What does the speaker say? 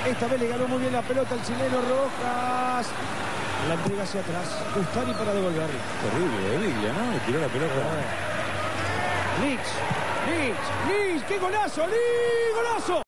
Esta vez le ganó muy bien la pelota al chileno Rojas. La entrega hacia atrás. Ustari para devolver. Terrible de Biglia, ¿no? Le tiró la pelota. Lich. ¡Qué golazo! ¡Golazo!